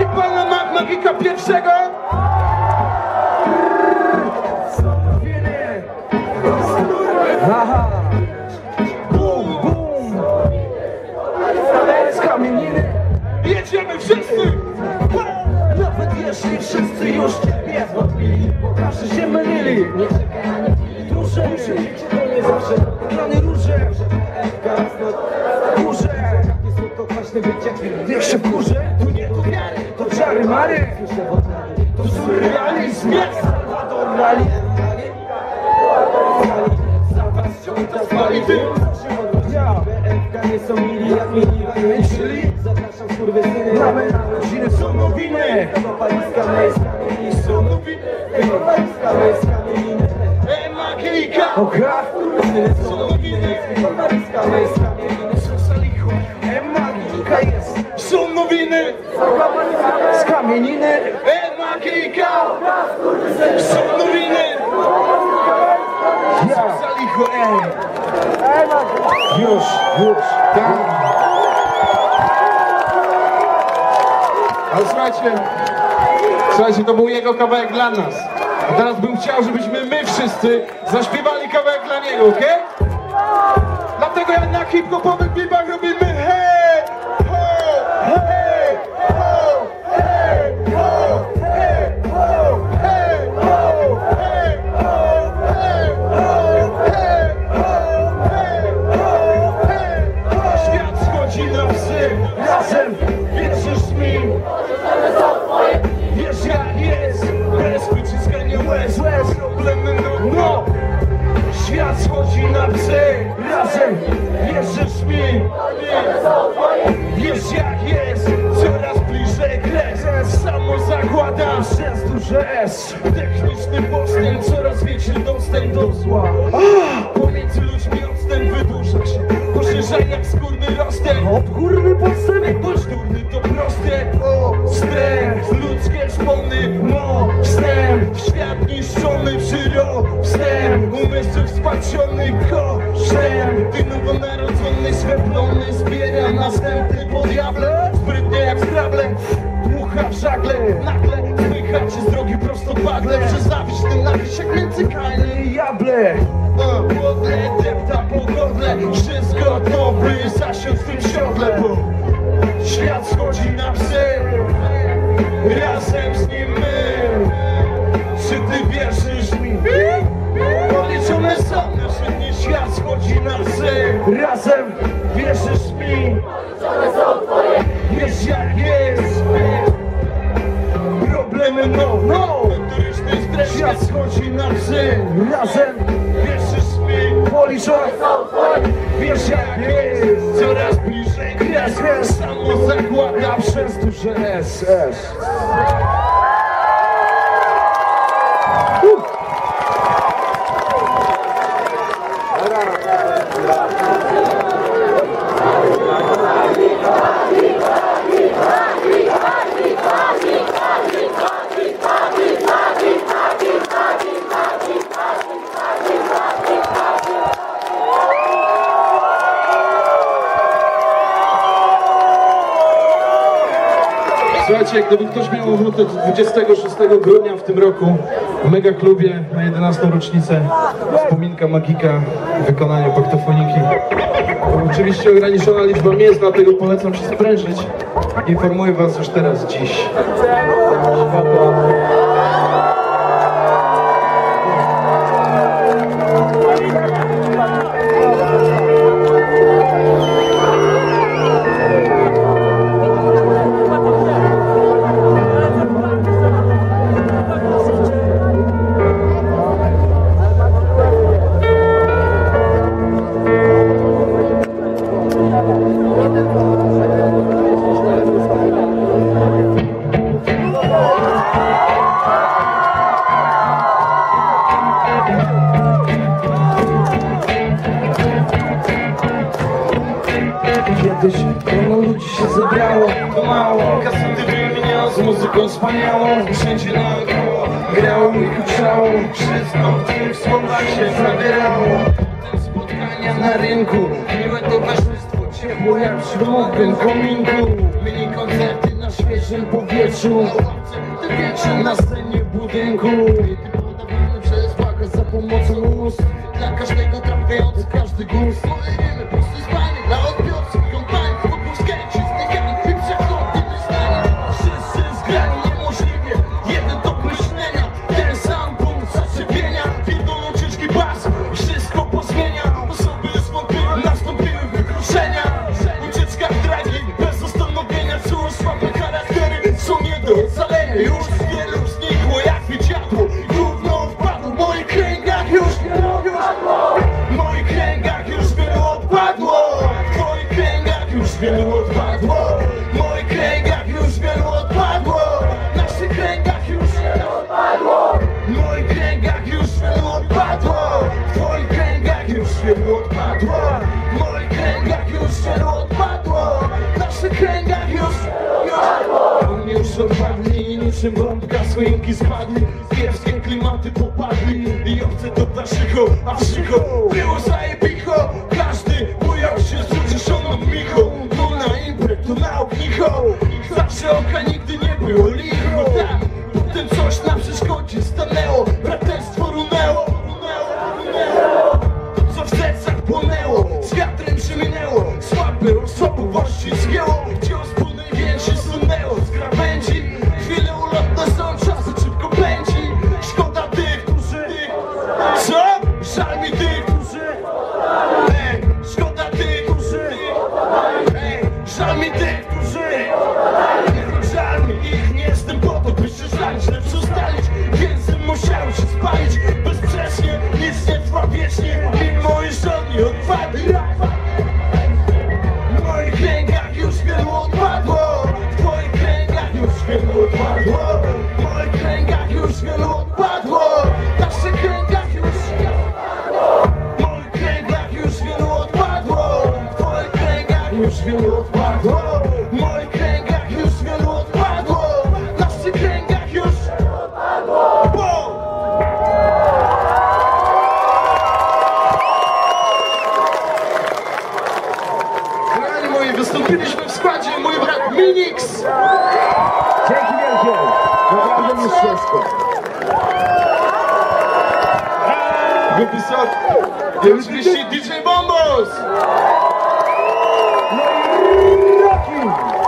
Macie pana Magika pierwszego? Aha. Bum, bum. Z kamieniny. Jedziemy wszyscy. Nawet jeśli wszyscy już ciebie odbili, bo każdy się mylili. Nie czekaj, nie chwili duże, to nie zawsze plany róże. Górze, nie słodko kwaśne być jak niech się wkurzę. Tu nie to wiary, to czary mary. To surrealizm jest Salvador Dali. Zapas ciąta spali tym. BFK nie są mili jak mili czyli zapraszam skurwysyny. Mamy narodziny, są nowiny. Kopaliska my z kamieni są nowiny. Kopaliska my z kamieni. Magika. Oka, skurwysyny są nowiny. Kopaliska my z kamieni. Są salicho. Magika jest. Są nowiny. Z kamieniny. Magika. Są nowiny. Ja. Salicho, Już, tak. Ale słuchajcie, to był jego kawałek dla nas. A teraz bym chciał, żebyśmy my wszyscy zaśpiewali kawałek dla niego, okej? Dlatego jak na hip-hopowych bibach robimy hej, ho, hej, ho, hej, ho, hej, ho, hej, ho, hej, ho, hej, ho, hej, ho, hej, ho. Świat schodzi na psy, razem wierzysz mi. Wiesz jak jest, bez wyciskania łez, problemy no. Świat schodzi na psy, razem wierzysz mi. Wiesz jak jest, coraz bliżej kres. Samo zakładam przez duże S. Techniczny postęp, coraz większy dostęp do zła. Pomiędzy ludźmi odstęp wydłuża się. Poszerzaj jak skórny rozstęp. Odgórny podstęp, bądź durny to proste. Wstęp, ludzkie szpony, wstęp. Świat niszczony, wstęp. Umysł spatrzony kosztem. Ty nowonarodzony, sveplony zbiera następny po diable. Sprytnie jak skrable, dmucha w żagle. Nagle słychać z drogi prosto bagle. Przez zawiść ten nawiś jak między kajle i jable. Podle, depta po godle. Wszystko to by zasiąść w tym siodle, bo świat schodzi na psy. Razem z nim my. Czy ty wierzysz mi? Policzone są nasze dni, świat schodzi na psy. Razem wierzysz mi. Policzone są twoje. Wiesz jak jest. Problemy no. Turystyczny stres, świat schodzi na psy. Razem wierzysz mi. Policzone są twoje. Wiesz jak jest. Coraz bliżej kres. Samo zakłada przez duże S. Słuchajcie, gdyby ktoś miał ochotę 26 grudnia w tym roku w Mega Klubie na 11. rocznicę wspominka Magika w wykonaniu paktofoniki. Oczywiście ograniczona liczba miejsc, dlatego polecam się sprężyć. Informuję was już teraz dziś. Kiedyś pełno ludzi się zebrało, to mało. Kasety wymieniało z muzyką wspaniałą. Wszędzie naokoło grało i huczało. Wszystko w tych słowach się zawierało. Potem spotkania na rynku, miłe towarzystwo, ciepło jak przy mokrym kominku. Mini koncerty na świecie świeżym powietrzu. Ty wiecie, na scenie budynku podawany przez baka za pomocą ust. Dla każdego trafiający każdy gust. Moje rymy, prosty zdanie dla odbiorców. Kompanii, wokół sketchy, znikami, i przechodnie zdania. Wszyscy zgrani niemożliwie, jeden tok myślenia. Ten sam punkt zaczepienia. Pierdolą ciężki bas, wszystko pozmienia. Osoby zwątpiły, nastąpiły wykruszenia. Ucieczka w dragi, bez zastanowienia. Czuło słabe charaktery, są nie do ocalenia. Już wielu znikło, jak widziadło. Gówno wpadło, w moich kręgach już wielu odpadło. W moich kręgach już wielu odpadło. W twoich kręgach już wielu odpadło. W moich kręgach już wielu odpadło. W naszych kręgach już wielu odpadło. W moich kręgach już wielu odpadło. W twoich kręgach już wielu odpadło. W moich kręgach już wielu odpadło. W naszych kręgach już oni już odpadli, niczym bombka swinki spadli. Kiepskie klimaty popadli i obce do dalszego, a wszycho było zajebicho. Każdy bujał się z uciszoną michą. Tu na imprę, tu na ognicho. Zawsze oka nigdy nie było licho. Tak, potem coś na przeszkodzie stanęło. Braterstwo runęło. Co w sercach płonęło, z wiatrem przeminęło. Słabe osobowości zgięło. Gdzie ospół największy sunęło z krawędzi. Chwile ulotne są, czasy szybko pędzi. Szkoda tych, którzy... Co? Żal mi tych, którzy... Szkoda tych, którzy... Żal mi tych, którzy... Żal mi ich, nie jestem po to, by się żalić, lecz ustalić. Więc musiałem się spalić bezprzecznie, nic nie trwa wiecznie. Mimo iż oni odpadli. W moich kręgach już wielu odpadło. W twoich kręgach już wielu odpadło. W moich kręgach już wielu odpadło. W naszych kręgach już w moich kręgach już wielu odpadło. W twoich kręgach już wielu odpadło. W moich kręgach już wielu odpadło. W naszych kręgach już odpadło. Kochani moi, wystąpiliśmy w składzie mój brat Minix. Dzięki wielkie! Naprawdę mistrzowsko! Wypisał i oczywiście DJ Bombos. No i Rocky!